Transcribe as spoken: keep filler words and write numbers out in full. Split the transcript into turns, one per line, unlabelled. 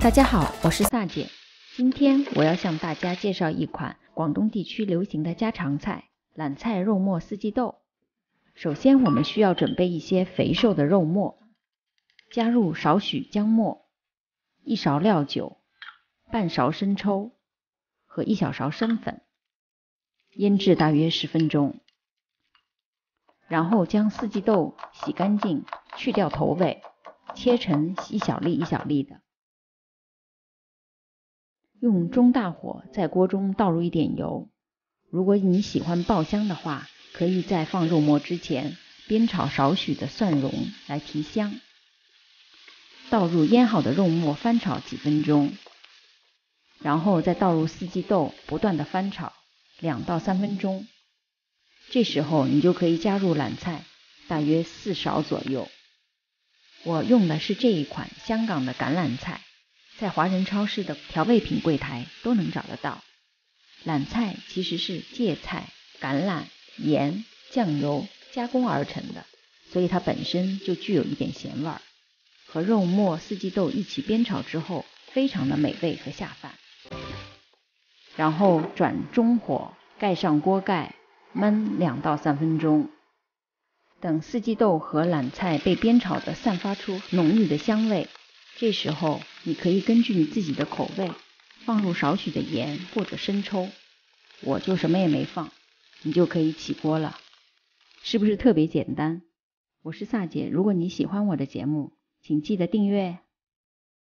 大家好，我是萨姐。今天我要向大家介绍一款广东地区流行的家常菜——榄菜肉末四季豆。首先，我们需要准备一些肥瘦的肉末，加入少许姜末、一勺料酒、半勺生抽和一小勺生粉，腌制大约十分钟。然后将四季豆洗干净，去掉头尾，切成一小粒一小粒的。用中大火在锅中倒入一点油，如果你喜欢爆香的话，可以在放肉末之前煸炒少许的蒜蓉来提香。倒入腌好的肉末翻炒几分钟，然后再倒入四季豆，不断的翻炒两到三分钟。这时候你就可以加入榄菜，大约四勺左右。我用的是这一款香港的橄榄菜，在华人超市的调味品柜台都能找得到。榄菜其实是芥菜、橄榄、盐、酱油加工而成的，所以它本身就具有一点咸味儿。和肉末、四季豆一起煸炒之后，非常的美味和下饭。然后转中火，盖上锅盖，焖两到三分钟。等四季豆和榄菜被煸炒的散发出浓郁的香味，这时候你可以根据你自己的口味放入少许的盐或者生抽，我就什么也没放，你就可以起锅了。是不是特别简单？我是萨姐，如果你喜欢我的节目，请记得订阅。